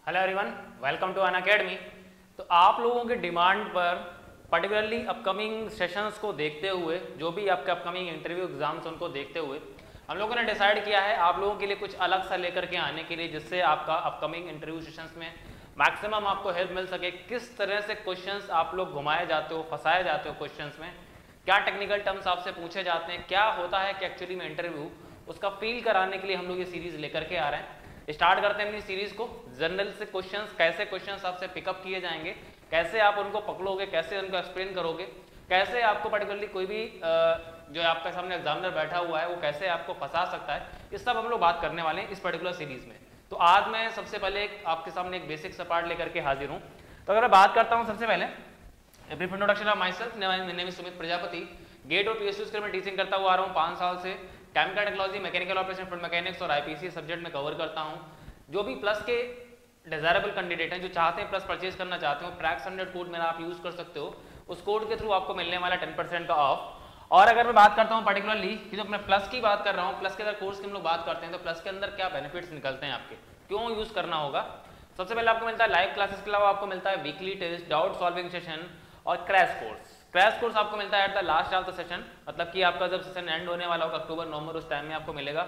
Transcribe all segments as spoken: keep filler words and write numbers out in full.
Hello everyone, welcome to Unacademy. तो आप लोगों के डिमांड पर पर्टिकुलरली अपकमिंग सेशंस को देखते हुए, जो भी आपके अपकमिंग इंटरव्यू एग्जाम्स उनको देखते हुए हम लोगों ने डिसाइड किया है आप लोगों के लिए कुछ अलग सा लेकर के आने के लिए, जिससे आपका अपकमिंग इंटरव्यू सेशंस में मैक्सिमम आपको हेल्प मिल सके। किस तरह से क्वेश्चंस आप लोग घुमाए जाते हो, फंसाए जाते हो क्वेश्चंस में, क्या टेक्निकल टर्म्स आपसे पूछे जाते हैं, क्या होता है कि एक्चुअली में इंटरव्यू, उसका फील कराने के लिए हम लोग ये सीरीज लेकर के आ रहे हैं। स्टार्ट करते हैं अपनी सीरीज को। जनरल से क्वेश्चंस, कैसे क्वेश्चंस आपसे पिकअप किए जाएंगे, कैसे आप उनको पकड़ोगे, कैसे उनको एक्सप्लेन करोगे, कैसे आपको पर्टिकुलरली कोई भी जो आपके सामने एग्जामिनर बैठा हुआ है वो कैसे आपको फंसा सकता है, इस सब हम लोग बात करने वाले हैं इस पर्टिकुलर सीरीज में। तो आज मैं सबसे पहले एक आपके सामने एक बेसिक सा पार्ट लेकर के हाजिर हूँ। तो अगर मैं बात करता हूँ सबसे पहले brief introduction of myself, my name is Sumit Prajapati. GATE और पीएसयू स्कूल में टीचिंग करता हुआ आ रहा हूँ पाँच साल से। Chemical technology, mechanical operation, fluid mechanics और आईपीसी सब्जेक्ट में कवर करता हूँ। जो भी प्लस के डिजायरेबल कैंडिडेट हैं, जो चाहते हैं प्लस परचेज करना चाहते हो, प्रैक्स हंड्रेड कोड मेरा आप यूज कर सकते हो। उस कोड के थ्रू आपको मिलने वाला टेन परसेंट का ऑफ। और अगर मैं बात करता हूँ पर्टिकुलरली कि जो मैं प्लस की बात कर रहा हूँ, प्लस के अंदर कोर्स की हम लोग बात करते हैं, तो प्लस के अंदर क्या बेनिफिट्स निकलते हैं आपके, क्यों यूज करना होगा। सबसे पहले आपको मिलता है लाइव क्लासेस के अलावा आपको मिलता है weekly test, doubt solving session और क्रैश कोर्स। क्रैश कोर्स आपको मिलता है at the last of the session, मतलब कि आपका जब सेशन एंड होने वाला होगा अक्टूबर नवंबर, उस टाइम में आपको मिलेगा।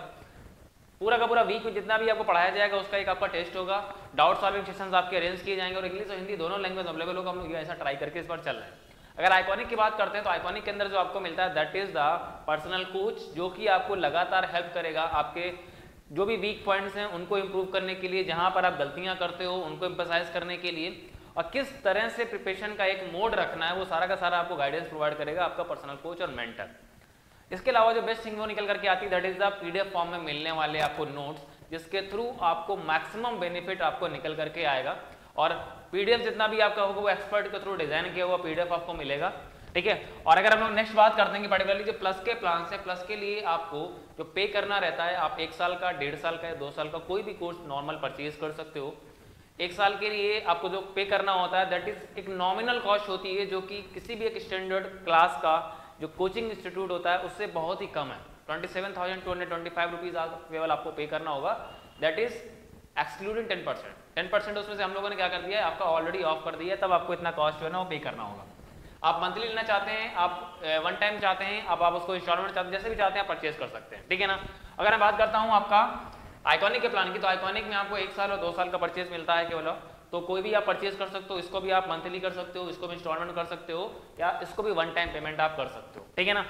पूरा का पूरा वीक में जितना भी आपको पढ़ाया जाएगा उसका एक आपका टेस्ट होगा। डाउट सॉल्विंग सेशंस आपके अरेंज किए जाएंगे और इंग्लिश और हिंदी दोनों लैंग्वेज अवेलेबल होगा। हम लोग ऐसा ट्राई करके इस बार चल रहे हैं। अगर आइकॉनिक की बात करते हैं तो आइकॉनिक के अंदर जो आपको मिलता है that is the personal coach, जो कि आपको लगातार हेल्प करेगा आपके जो भी वीक पॉइंट्स हैं उनको इंप्रूव करने के लिए, जहां पर आप गलतियां करते हो उनको एम्फसाइज करने के लिए, और किस तरह से प्रिपरेशन का एक मोड रखना है, वो सारा का सारा आपको गाइडेंस प्रोवाइड करेगा आपका पर्सनल कोच और मेंटर। इसके अलावा जो बेस्ट थिंग वो निकल करके आती है that is the PDF form में मिलने वाले आपको नोट्स, जिसके थ्रू आपको मैक्सिमम बेनिफिट आपको निकल करके आएगा। और पीडीएफ जितना भी आपका होगा वो एक्सपर्ट के थ्रू डिजाइन किया हुआ पीडीएफ आपको मिलेगा, ठीक है। और अगर हम लोग नेक्स्ट बात करते हैं कि पर्टिकुलरली जो प्लस के प्लान है, प्लस के लिए आपको जो पे करना रहता है, आप एक साल का, डेढ़ साल का या दो साल का कोई भी कोर्स नॉर्मल परचेज कर सकते हो। एक साल के लिए आपको जो पे करना होता है दैट इज एक नॉमिनल कॉस्ट होती है, जो कि किसी भी एक स्टैंडर्ड क्लास का जो कोचिंग इंस्टीट्यूट होता है उससे बहुत ही कम है। Twenty seven thousand two hundred twenty five rupees केवल आपको पे करना होगा, that is excluding ten percent. Ten percent उसमें से हम लोगों ने क्या कर दिया है, आपका ऑलरेडी ऑफ कर दिया है, तब आपको इतना कॉस्ट जो है ना वो पे करना होगा। आप मंथली लेना चाहते हैं, आप वन टाइम चाहते हैं, अब आप उसको इंस्टॉलमेंट चाहते हैं, जैसे भी चाहते हैं आप परचेज कर सकते हैं, ठीक है ना। अगर मैं बात करता हूँ आपका आइकॉनिक के प्लान की, तो आइकॉनिक में आपको एक साल और दो साल का परचेज मिलता है केवल। तो कोई भी आप परचेज कर सकते हो, इसको भी आप मंथली कर सकते हो, इसको भी इंस्टॉलमेंट कर सकते हो, या इसको भी वन टाइम पेमेंट आप कर सकते हो, ठीक है ना।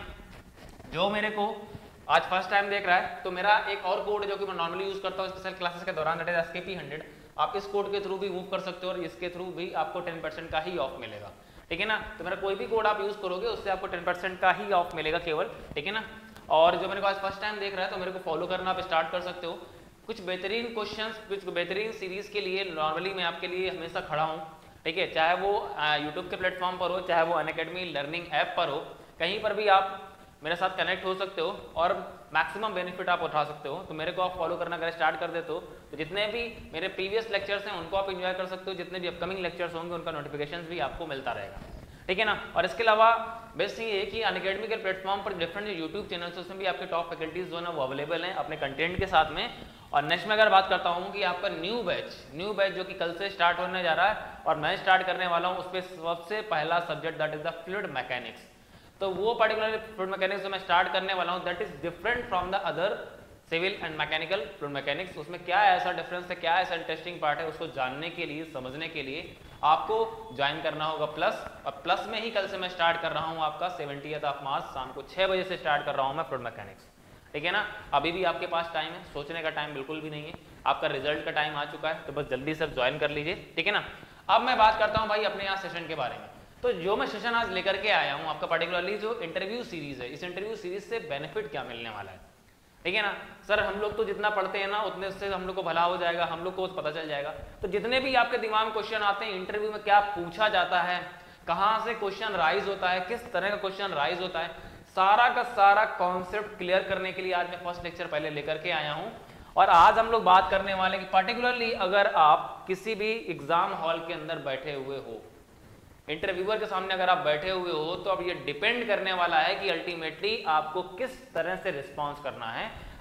जो मेरे को आज फर्स्ट टाइम देख रहा है, तो मेरा एक और कोड जो कि मैं नॉर्मली यूज करता हूँ स्पेशल क्लासेस के दौरान, दैट इज एसकेपी हंड्रेड। आप इस कोड के थ्रू भी मूव कर सकते हो और इसके थ्रू भी आपको टेन परसेंट का ही ऑफ मिलेगा, ठीक है ना। तो मेरा कोई भी कोड आप यूज करोगे उससे आपको टेन परसेंट का ही ऑफ मिलेगा केवल, ठीक है ना। और जो मेरे को आज फर्स्ट टाइम देख रहा है तो मेरे को फॉलो करना आप स्टार्ट कर सकते हो। कुछ बेहतरीन क्वेश्चंस, कुछ बेहतरीन सीरीज के लिए नॉर्मली मैं आपके लिए हमेशा खड़ा हूँ, ठीक है। चाहे वो यूट्यूब के प्लेटफॉर्म पर हो, चाहे वो अनअकैडमी लर्निंग ऐप पर हो, कहीं पर भी आप मेरे साथ कनेक्ट हो सकते हो और मैक्सिमम बेनिफिट आप उठा सकते हो। तो मेरे को आप फॉलो करना अगर स्टार्ट कर देते हो तो जितने भी मेरे प्रीवियस लेक्चर्स हैं उनको आप एंजॉय कर सकते हो, जितने भी अपकमिंग लेक्चर्स होंगे उनका नोटिफिकेशन भी आपको मिलता रहेगा, ठीक है ना। और इसके अलावा बेस्ट थिंग ये कि अनअकैडमी के प्लेटफॉर्म पर डिफरेंट जो यूट्यूब चैनल्स उसमें भी आपके टॉप फैकल्टीज जो है वो अवेलेबल हैं अपने कंटेंट के साथ में। और नेक्स्ट में अगर बात करता हूँ कि आपका न्यू बैच न्यू बैच जो कि कल से स्टार्ट होने जा रहा है और मैं स्टार्ट करने वाला हूँ, उस पर सबसे पहला subject that is the fluid mechanics. तो वो पर्टिकुलर फ्लूइड मैकेनिक्स जो मैं स्टार्ट करने वाला हूँ that is different from the other civil and mechanical fluid mechanics. उसमें क्या ऐसा डिफरेंस है, क्या ऐसा इंटरेस्टिंग पार्ट है, उसको जानने के लिए, समझने के लिए आपको ज्वाइन करना होगा प्लस। और प्लस में ही कल से मैं स्टार्ट कर रहा हूँ आपका सेवनटीएथ ऑफ मार्च शाम को छः बजे से स्टार्ट कर रहा हूँ मैं फ्लूइड मैकेनिक्स, ठीक है ना। अभी भी आपके पास टाइम है, सोचने का टाइम बिल्कुल भी नहीं है, आपका रिजल्ट का टाइम आ चुका है, तो बस जल्दी से ज्वाइन कर लीजिए, ठीक है ना। अब मैं बात करता हूँ भाई अपने यहाँ सेशन के बारे में। तो जो मैं सेशन आज लेकर के आया हूँ आपका पर्टिकुलरली जो इंटरव्यू सीरीज है, इस इंटरव्यू सीरीज से बेनिफिट क्या मिलने वाला है, ठीक है ना। सर हम लोग तो जितना पढ़ते हैं ना उतने से हम लोग को भला हो जाएगा, हम लोग को पता चल जाएगा। तो जितने भी आपके दिमाग में क्वेश्चन आते हैं इंटरव्यू में, क्या पूछा जाता है, कहाँ से क्वेश्चन राइज होता है, किस तरह का क्वेश्चन राइज होता है, सारा का सारा कॉन्सेप्ट क्लियर करने के लिए आज मैं फर्स्ट लेक्चर पहले लेकर के आया हूँ। और आज हम लोग बात करने वाले कि पर्टिकुलरली अगर आप किसी भी एग्जाम हॉल के अंदर बैठे हुए हो, इंटरव्यूअर के सामने अगर आप बैठे हुए हो, तो अब ये डिपेंड करने वाला है कि अल्टीमेटली आपको किस तरह से रिस्पॉन्स करना है,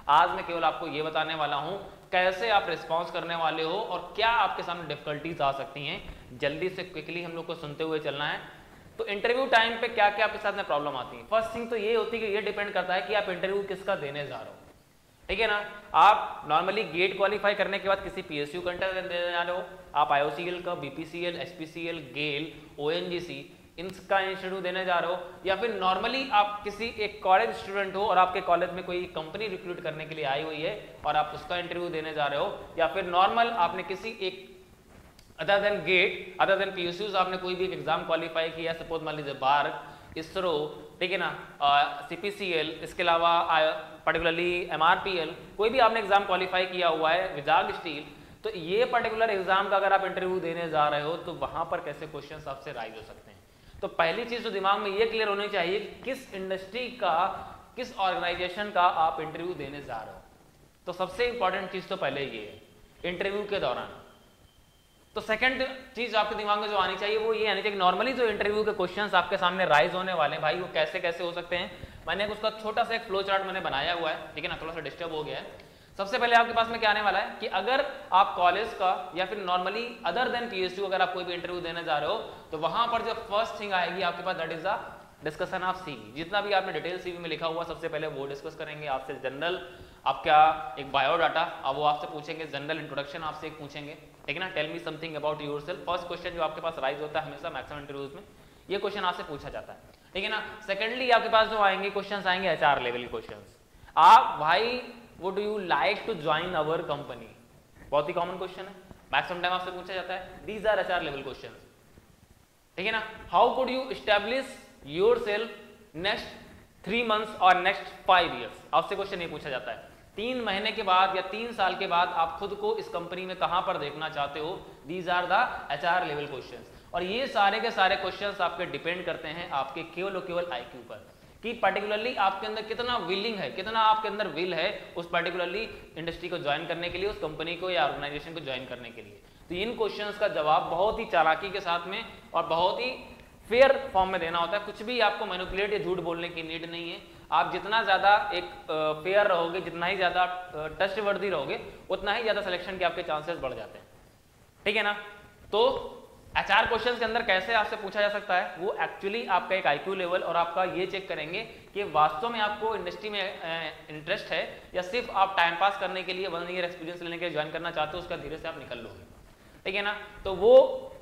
आज मैं केवल आपको ये बताने वाला हूं कैसे आप रिस्पॉन्स करने वाले हो और क्या आपके सामने डिफिकल्टीज आ सकती हैं। जल्दी से क्विकली हम लोग को सुनते हुए चलना है। तो इंटरव्यू टाइम पे क्या क्या आपके साथ में प्रॉब्लम आती है। फर्स्ट थिंग तो ये होती है कि ये डिपेंड करता है कि आप इंटरव्यू किसका देने जा रहे हो, ठीक है ना। आप नॉर्मली गेट क्वालिफाई करने के बाद किसी पीएसयू का इंटरव्यू देने जा रहे हो, आप आईओसीएल का, बीपीसीएल, एचपीसीएल, गेल, ओएनजीसी इनका इंटरव्यू देने जा रहे हो, या फिर नॉर्मली आप किसी एक कॉलेज स्टूडेंट हो और आपके कॉलेज में कोई कंपनी रिक्रूट करने के लिए आई हुई है और आप उसका इंटरव्यू देने जा रहे हो, या फिर नॉर्मल आपने किसी एक other than GATE, other than PSUs आपने कोई भी एग्जाम क्वालिफाई किया, सपोज मान लीजिए बार, इसरो, ठीक है ना, सीपीसीएल, इसके अलावा पर्टिकुलरली एमआरपीएल, कोई भी आपने एग्जाम क्वालिफाई किया हुआ है, विजार्ड स्टील, तो ये पर्टिकुलर एग्जाम का अगर आप इंटरव्यू देने जा रहे हो तो वहां पर कैसे क्वेश्चंस आपसे राइज हो सकते हैं। तो पहली चीज तो दिमाग में ये क्लियर होनी चाहिए किस इंडस्ट्री का, किस ऑर्गेनाइजेशन का आप इंटरव्यू देने जा रहे हो। तो सबसे इंपॉर्टेंट चीज तो पहले ये है इंटरव्यू के दौरान। तो सेकंड चीज आपके दिमाग में जो आनी चाहिए वो ये आनी चाहिए नॉर्मली जो इंटरव्यू के क्वेश्चंस आपके सामने राइज होने वाले हैं भाई वो कैसे कैसे हो सकते हैं। मैंने उसका छोटा सा एक फ्लो चार्ट मैंने बनाया हुआ है, ठीक है ना, थोड़ा सा डिस्टर्ब हो गया है। सबसे पहले आपके पास में क्या आने वाला है कि अगर आप कॉलेज का या फिर नॉर्मली अदर देन पीएसयू अगर आप कोई भी इंटरव्यू देने जा रहे हो तो वहां पर जो फर्स्ट थिंग आएगी आपके पास that is the discussion of CV. जितना भी आपने डिटेल सीवी में लिखा हुआ सबसे पहले वो डिस्कस करेंगे आपसे। जनरल आपका एक बायोडाटा, अब वो आपसे पूछेंगे, जनरल इंट्रोडक्शन आपसे एक पूछेंगे, ठीक है ना, tell me something about yourself. First question जो आपके पास राइज होता है हमेशा मैक्सिमम इंटरव्यूज में, ये क्वेश्चन आपसे पूछा जाता है, ठीक है ना। सेकेंडली आपके पास जो आएंगे क्वेश्चन आएंगे एचआर लेवल के क्वेश्चन। आप भाई would you like to join our company, बहुत ही कॉमन क्वेश्चन है, मैक्सिमम टाइम आपसे पूछा जाता है। These are HR level question, ठीक है ना। How could you establish yourself next three months और नेक्स्ट फाइव ईयर्स, आपसे क्वेश्चन ये पूछा जाता है। तीन महीने के बाद या तीन साल के बाद आप खुद को इस कंपनी में कहां पर देखना चाहते हो, these are the HR level questions. और ये सारे के सारे क्वेश्चंस आपके डिपेंड करते हैं आपके केवल और केवल आईक्यू पर कि पर्टिकुलरली आपके अंदर कितना विलिंग है, कितना आपके अंदर विल है उस पर्टिकुलरली इंडस्ट्री को ज्वाइन करने के लिए, उस कंपनी को या ऑर्गेनाइजेशन को ज्वाइन करने के लिए। तो इन क्वेश्चंस का जवाब बहुत ही चालाकी के साथ में और बहुत ही फेयर फॉर्म में देना होता है। कुछ भी आपको मैनिपुलेट या झूठ बोलने की नीड नहीं है। आप जितना ज्यादा एक फेयर रहोगे, जितना ही ज्यादा ट्रस्टवर्दी रहोगे, उतना ही ज्यादा सिलेक्शन के आपके चांसेस बढ़ जाते हैं, ठीक है ना। तो एचआर क्वेश्चंस के अंदर कैसे आपसे पूछा जा सकता है, वो एक्चुअली आपका एक आईक्यू लेवल और आपका ये चेक करेंगे कि वास्तव में आपको इंडस्ट्री में इंटरेस्ट है या सिर्फ आप टाइम पास करने के लिए वन ईयर एक्सपीरियंस लेने के लिए ज्वाइन करना चाहते हो, उसका धीरे से आप निकल लोगे, ठीक है ना। तो वो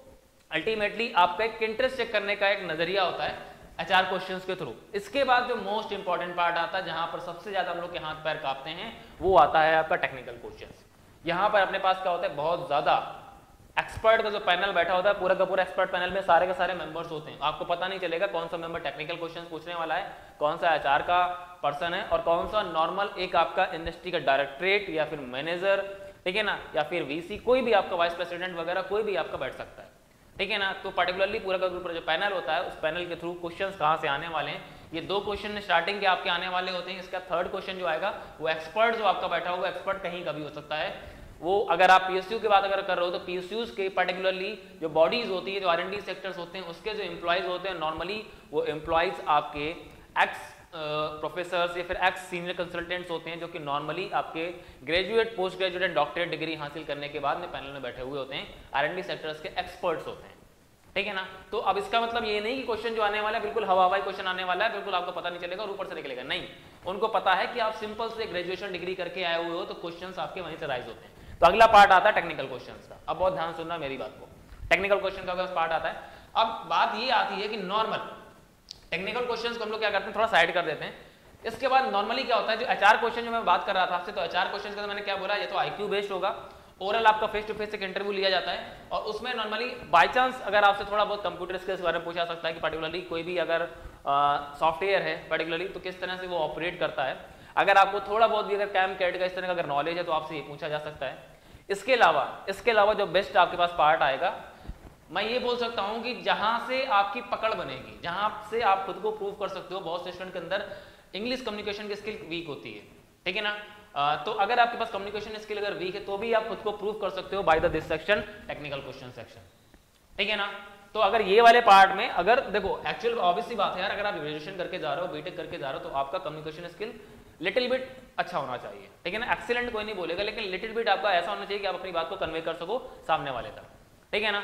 अल्टीमेटली आपका एक इंटरेस्ट चेक करने का एक नजरिया होता है एचआर क्वेश्चंस के थ्रू। इसके बाद जो मोस्ट इंपॉर्टेंट पार्ट आता है जहां पर सबसे ज्यादा हम लोग के हाथ पैर कांपते हैं, वो आता है आपका टेक्निकल क्वेश्चंस। यहां पर अपने पास क्या होता है, बहुत ज्यादा एक्सपर्ट का जो पैनल बैठा होता है, पूरा का पूरा एक्सपर्ट पैनल में सारे के सारे मेंबर्स होते हैं। आपको पता नहीं चलेगा कौन सा मेंबर टेक्निकल क्वेश्चन पूछने वाला है, कौन सा एचआर का पर्सन है और कौन सा नॉर्मल एक आपका इंडस्ट्री का डायरेक्टरेट या फिर मैनेजर, ठीक है ना, या फिर वीसी, कोई भी आपका वाइस प्रेसिडेंट वगैरह कोई भी आपका बैठ सकता है, ठीक है ना। तो पर्टिकुलरली पूरा का पूरा जो पैनल होता है उस पैनल के थ्रू क्वेश्चंस कहां से आने वाले हैं, ये दो क्वेश्चन स्टार्टिंग के आपके आने वाले होते हैं। इसका थर्ड क्वेश्चन जो आएगा वो एक्सपर्ट जो आपका बैठा होगा, एक्सपर्ट कहीं का भी हो सकता है वो। अगर आप पीएसयू की बात अगर कर रहे हो तो पीएसयूज के पर्टिकुलरली जो बॉडीज होती है, जो आर एंड डी सेक्टर्स होते हैं, उसके जो एम्प्लॉयज होते हैं नॉर्मली वो एम्प्लॉयज आपके एक्स प्रोफेसर्स या फिर एक्स सीनियर कंसल्टेंट्स होते हैं जो कि नॉर्मली आपके graduate, post graduate and doctorate degree हासिल करने के बाद में पैनल में बैठे हुए होते हैं, आर एंड डी सेक्टर्स के एक्सपर्ट्स होते हैं, ठीक है ना। तो अब इसका मतलब ये नहीं कि क्वेश्चन जो आने वाला है बिल्कुल हवा हवाई क्वेश्चन आने वाला है, बिल्कुल आपको पता नहीं चलेगा और ऊपर से निकलेगा, नहीं। उनको पता है कि आप सिंपल से ग्रेजुएशन डिग्री करके आए हुए हो तो क्वेश्चंस आपके वहीं से राइज होते हैं। तो अगला पार्ट आता है टेक्निकल क्वेश्चंस का। अब बहुत ध्यान सुनना मेरी बात को, टेक्निकल क्वेश्चन का अगर पार्ट आता है। अब बात ये आती है कि नॉर्मल टेक्निकल क्वेश्चंस को हम लोग क्या करते हैं, थोड़ा साइड कर देते हैं। इसके बाद नॉर्मली क्या होता है, जो एचआर क्वेश्चन जो मैं बात कर रहा था आपसे, तो एचआर क्वेश्चन का मैंने क्या बोला, ये तो आईक्यू बेस्ड होगा। ओरल आपका फेस टू फेस एक इंटरव्यू लिया जाता है और उसमें नॉर्मली बाय चांस अगर आपसे थोड़ा बहुत कंप्यूटर स्किल्स के बारे में पूछा सकता है कि पर्टिकुलरली कोई भी अगर सॉफ्टवेयर है पर्टिकुलरली तो किस तरह से वो ऑपरेट करता है। अगर आपको थोड़ा बहुत भी अगर कैम कैट का इस तरह का अगर नॉलेज है तो आपसे ये पूछा जा सकता है। इसके अलावा इसके अलावा जो बेस्ट आपके पास पार्ट आएगा, मैं ये बोल सकता हूं कि जहां से आपकी पकड़ बनेगी, जहां से आप खुद को प्रूव कर सकते हो। बहुत से स्टूडेंट के अंदर इंग्लिश कम्युनिकेशन की स्किल वीक होती है, ठीक है ना। आ, तो अगर आपके पास कम्युनिकेशन स्किल अगर वीक है तो भी आप खुद को प्रूव कर सकते हो by the this section, technical question section, ठीक है ना। तो अगर ये वाले पार्ट में अगर देखो एक्चुअल ऑब्वियसली बात है यार, अगर आप ग्रेजुएशन करके जा रहे हो, बीटेक करके जा रहे हो तो आपका कम्युनिकेशन स्किल लिटिल बिट अच्छा होना चाहिए, ठीक है ना। एक्सीलेंट कोई नहीं बोलेगा, लेकिन लिटिल बिट आपका ऐसा होना चाहिए कि आप अपनी बात को कन्वे कर सको सामने वाले तक, ठीक है ना।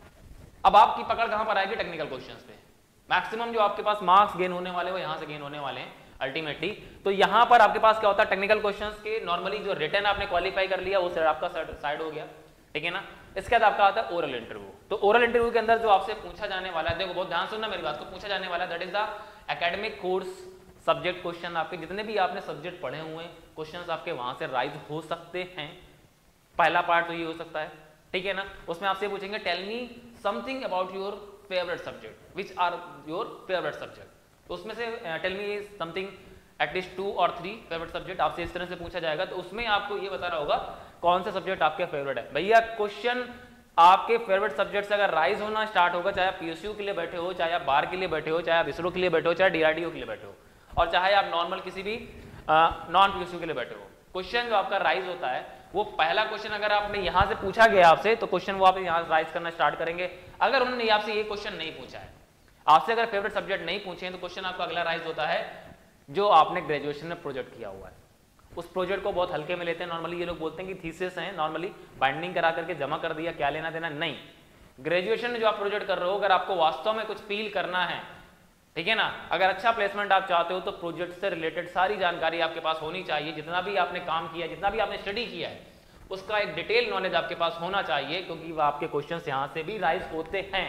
अब आपकी पकड़ कहां पर आएगी? टेक्निकल क्वेश्चंस पे। मैक्सिमम जो आपके पास मार्क्स गेन होने वाले वो यहां से गेन होने वाले हैं अल्टीमेटली। तो यहां पर आपके पास क्या होता है? टेक्निकल क्वेश्चंस के नॉर्मली जो रिटन आपने क्वालिफाई कर लिया वो सर आपका साइड हो गया, ठीक है ना। इसके बाद आपका आता है ओरल इंटरव्यू। तो ओरल इंटरव्यू के अंदर जो आपसे पूछा जाने वाला है, देखो बहुत ध्यान सुनना मेरी बात को, पूछा जाने वाला है that is the academic course subject question. आपके जितने भी आपने सब्जेक्ट पढ़े हुए हैं क्वेश्चंस आपके वहां से राइज हो सकते हैं। पहला पार्ट तो ये हो सकता है, ठीक है ना। उसमें आपसे पूछेंगे tell me something about your favourite subject, which are your favourite subject. तो उसमें से tell me something at least two और थ्री फेवरेट सब्जेक्ट आपसे इस तरह से पूछा जाएगा। तो उसमें आपको ये बताना होगा कौन से सब्जेक्ट आपके फेवरेट है। भैया क्वेश्चन आपके फेवरेट सब्जेक्ट से अगर राइज होना स्टार्ट होगा, चाहे आप पीएसयू के लिए बैठे हो, चाहे आप बार के लिए बैठे हो, चाहे आप इसरो के लिए बैठे हो, चाहे डीआरडीओ के लिए बैठे हो, और चाहे आप नॉर्मल किसी भी नॉन पीएसयू के लिए बैठे हो, क्वेश्चन जो आपका राइज होता है वो पहला क्वेश्चन अगर आपने यहां से पूछा गया आपसे तो क्वेश्चन वो आप यहां राइज करना स्टार्ट करेंगे। अगर उन्होंने आपसे ये क्वेश्चन नहीं पूछा है, आपसे अगर फेवरेट सब्जेक्ट नहीं पूछे हैं, तो क्वेश्चन आपका अगला राइज होता है जो आपने ग्रेजुएशन में प्रोजेक्ट किया हुआ है। उस प्रोजेक्ट को बहुत हल्के में लेते हैं। नॉर्मली ये लोग बोलते हैं कि थीसिस है, नॉर्मली बाइंडिंग करा करके जमा कर दिया, क्या लेना देना नहीं। ग्रेजुएशन में जो आप प्रोजेक्ट कर रहे हो, अगर आपको वास्तव में कुछ फील करना है, ठीक है ना, अगर अच्छा प्लेसमेंट आप चाहते हो तो प्रोजेक्ट से रिलेटेड सारी जानकारी आपके पास होनी चाहिए। जितना भी आपने काम किया, जितना भी आपने स्टडी किया है, उसका एक डिटेल नॉलेज आपके पास होना चाहिए, क्योंकि वो आपके क्वेश्चंस यहां से भी राइज होते हैं।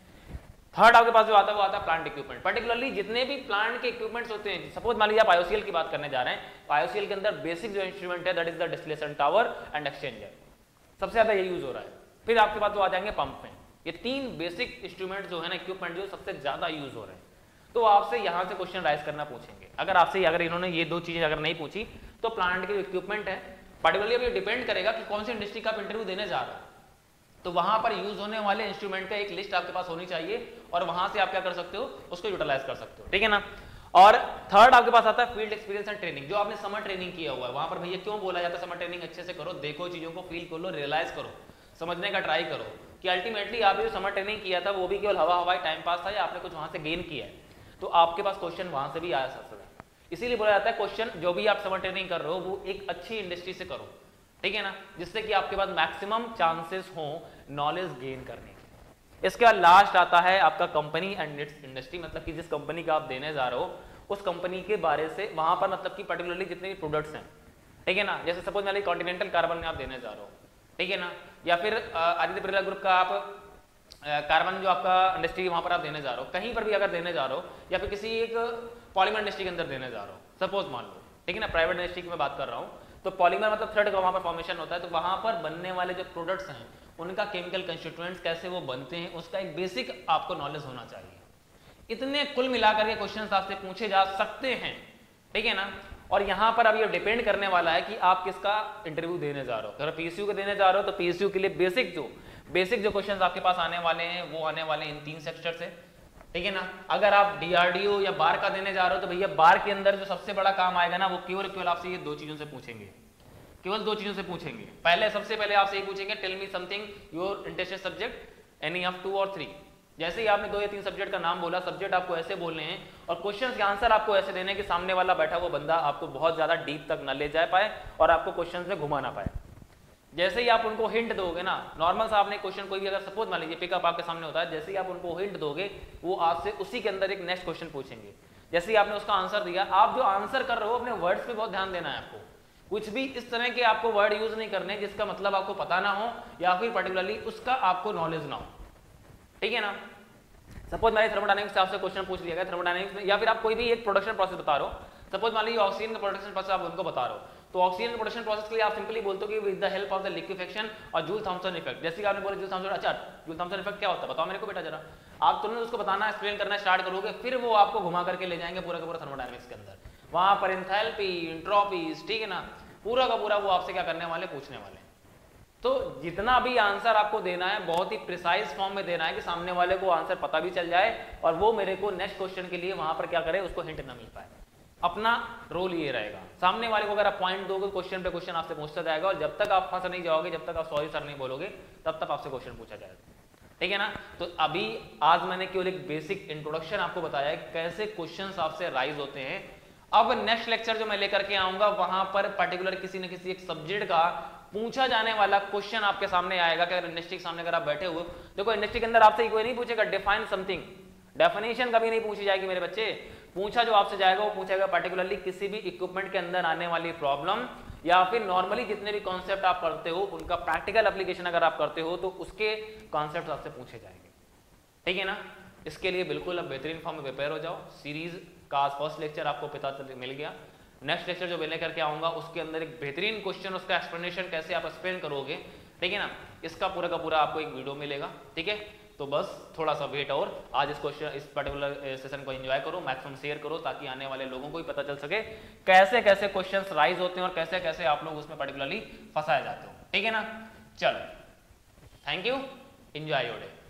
थर्ड आपके पास जो आता है वो आता है प्लांट इक्विपमेंट। पर्टिकुलरली जितने भी प्लांट के इक्विपमेंट्स होते हैं, सपोज मान लीजिए आप आईओसीएल की बात करने जा रहे हैं, तो आईओसीएल के अंदर बेसिक जो इंस्ट्रूमेंट है that is the distillation tower and exchanger, सबसे ज्यादा ये यूज हो रहा है। फिर आपके पास जो आ जाएंगे पंप में। ये तीन बेसिक इंस्ट्रूमेंट जो है ना, इक्विपमेंट जो सबसे ज्यादा यूज हो रहे हैं। तो आपसे यहां से क्वेश्चन राइज करना पूछेंगे। अगर आपसे अगर इन्होंने ये दो चीजें अगर नहीं पूछी तो प्लांट के जो इक्विपमेंट है, पर्टिकुलरली अब ये डिपेंड करेगा कि कौन सी इंडस्ट्री का आप इंटरव्यू देने जा रहे हैं, तो वहां पर यूज होने वाले इंस्ट्रूमेंट का एक लिस्ट आपके पास होनी चाहिए और वहां से आप क्या कर सकते हो, उसको यूटिलाइज कर सकते हो, ठीक है ना। और थर्ड आपके पास आता है फील्ड एक्सपीरियंस एंड ट्रेनिंग। जो आपने समर ट्रेनिंग किया हुआ है, वहां पर भैया क्यों बोला जाता है समर ट्रेनिंग अच्छे से करो, देखो चीजों को फील कर लो, रियलाइज करो, समझने का ट्राई करो कि अल्टीमेटली आपने जो समर ट्रेनिंग किया था वो भी केवल हवा हवाई टाइम पास था या आपने कुछ वहां से गेन किया है। तो आपके पास क्वेश्चन वहां से भी आया सकता है। इसीलिए बोला जाता है क्वेश्चन जो भी आप समर ट्रेनिंग कर रहे हो वो एक अच्छी इंडस्ट्री से करो, ठीक है ना, जिससे कि आपके पास मैक्सिमम चांसेस हो नॉलेज गेन करने के। इसके बाद लास्ट आता है आपका कंपनी एंड इट्स इंडस्ट्री, मतलब कि जिस कंपनी का आप देने जा रहे हो उस कंपनी के बारे से, वहां पर मतलब कि पर्टिकुलरली जितने भी प्रोडक्ट्स हैं, ठीक है ना। जैसे सपोज मान लीजिए कॉन्टिनेंटल कार्बन में आप देने जा रहे हो, ठीक है ना, या फिर आदित्य बिरला ग्रुप का आप कार्बन जो आपका इंडस्ट्री वहां पर आप देने जा रहे हो, कहीं पर भी अगर देने जा रहे हो, या फिर किसी एक पॉलीमर इंडस्ट्री के अंदर देने जा रहे हो, सपोज मान लो, ठीक है ना, प्राइवेट इंडस्ट्री की मैं बात कर रहा हूँ, तो पॉलीमर मतलब थ्रेड का वहां पर फॉर्मेशन होता है, तो वहां पर बनने वाले जो प्रोडक्ट्स हैं उनका केमिकल कंस्टिट्यूएंट्स कैसे वो बनते हैं, उसका एक बेसिक आपको नॉलेज होना चाहिए। इतने कुल मिलाकर के क्वेश्चंस आपसे पूछे जा सकते हैं, ठीक है ना। और यहां पर अब ये डिपेंड करने वाला है कि आप किसका इंटरव्यू देने जा रहे हो। अगर पीएसयू के देने जा रहे हो तो पीएसयू के लिए बेसिक जो बेसिक जो क्वेश्चंस आपके पास आने वाले हैं वो आने वाले इन तीन सेक्टर से, ठीक है ना। अगर आप डीआरडीओ या बार का देने जा रहे हो तो भैया बार के अंदर जो सबसे बड़ा काम आएगा ना, वो केवल केवल आपसे ये दो चीजों से पूछेंगे, केवल दो चीजों से पूछेंगे। पहले सबसे पहले आपसे ये पूछेंगे tell me something your interested subject any of two और थ्री। जैसे ही आपने दो या तीन सब्जेक्ट का नाम बोला, सब्जेक्ट आपको ऐसे बोलने हैं और क्वेश्चन के आंसर आपको ऐसे देने कि सामने वाला बैठा वो बंदा आपको बहुत ज्यादा डीप तक न ले जा पाए और आपको क्वेश्चन से घुमा ना पाए। जैसे ही आप उनको हिंट दोगे ना, नॉर्मल सा आपने क्वेश्चन कोई भी अगर सपोज मान लीजिए पिकअप आपके सामने होता है, जैसे ही आप उनको हिंट दोगे वो आपसे उसी के अंदर एक नेक्स्ट क्वेश्चन पूछेंगे। जैसे ही आपने उसका आंसर दिया, आप जो आंसर कर रहे हो अपने वर्ड्स पे बहुत ध्यान देना है आपको। कुछ भी इस तरह के आपको वर्ड यूज नहीं करने जिसका मतलब आपको पता ना हो या फिर पर्टिकुलरली उसका आपको नॉलेज ना हो, ठीक है ना। सपोज मैंने थर्मोडायनेमिक्स से आपसे क्वेश्चन पूछ लिया गया थर्मोडायनेमिक्स में, या फिर आप कोई भी एक प्रोडक्शन प्रोसेस बता रहे हो, सपोज मान लीजिए ऑक्सीजन का प्रोडक्शन प्रोसेस आप उनको बता रहे हो, तो ऑक्सीजन के प्रोडक्शन प्रोसेस के लिए आप सिंपली बोलते हो कि with the help of the liquefaction और जूल थॉमसन इफेक्ट। जैसे कि आपने बोला जूल थॉमसन, अच्छा जूल थॉमसन इफेक्ट क्या होता है बताओ मेरे को बेटा जरा। आप तुरंत उसको बताना एक्सप्लेन करना स्टार्ट करोगे, फिर वो आपको घुमा करके ले जाएंगे पूरा का पूरा थर्मोडायनेमिक्स के अंदर। वहां पर एंथैल्पी, एंट्रोपीज, ठीक है ना, पूरा का पूरा वो आपसे क्या करने वाले, पूछने वाले। तो जितना भी आंसर आपको देना है बहुत ही प्रिसाइज फॉर्म में देना है कि सामने वाले को आंसर पता भी चल जाए और वो मेरे को नेक्स्ट क्वेश्चन के लिए वहां पर क्या करे, उसको हिंट ना मिल पाए। अपना रोल ये रहेगा, सामने वाले को अगर आप पॉइंट दोगे क्वेश्चन पे क्वेश्चन आपसे पूछता जाएगा और जब तक आप फंस नहीं जाओगे, जब तक आप सॉरी सर नहीं बोलोगे, तब तक आपसे क्वेश्चन पूछा जाएगा, ठीक है ना। तो अभी आज मैंने केवल एक बेसिक इंट्रोडक्शन आपको बताया है कैसे क्वेश्चंस आपसे राइज होते हैं। अब नेक्स्ट लेक्चर जो मैं लेकर के आऊंगा वहां पर पर्टिकुलर किसी न किसी एक सब्जेक्ट का पूछा जाने वाला क्वेश्चन आपके सामने आएगा कि अगर इंडस्ट्री के सामने अगर आप बैठे हो, देखो इंडस्ट्री के अंदर आपसे कोई नहीं पूछेगा डिफाइन समथिंग, डेफिनेशन कभी नहीं पूछी जाएगी मेरे बच्चे। पूछा जो आपसे जाएगा वो पूछेगा पर्टिकुलरली किसी भी इक्विपमेंट के अंदर आने वाली प्रॉब्लम या फिर नॉर्मली जितने भी कॉन्सेप्ट आप पढ़ते हो उनका प्रैक्टिकल एप्लीकेशन अगर आप करते हो तो उसके कॉन्सेप्ट आपसे पूछे जाएंगे, ठीक है ना। इसके लिए बिल्कुल अब बेहतरीन फॉर्म में प्रिपेयर हो जाओ। सीरीज का आज फर्स्ट लेक्चर आपको पता चल मिल गया, नेक्स्ट लेक्चर जो मैं लेकर के आऊंगा उसके अंदर एक बेहतरीन क्वेश्चन, उसका एक्सप्लेनेशन कैसे आप एक्सप्लेन करोगे, ठीक है ना, इसका पूरा का पूरा आपको एक वीडियो मिलेगा, ठीक है। तो बस थोड़ा सा वेट और आज इस क्वेश्चन इस पर्टिकुलर सेशन को एंजॉय करो, मैक्सिमम शेयर करो ताकि आने वाले लोगों को भी पता चल सके कैसे कैसे क्वेश्चंस राइज होते हैं और कैसे कैसे आप लोग उसमें पर्टिकुलरली फंसाए जाते हो, ठीक है ना। चलो, thank you, enjoy your day.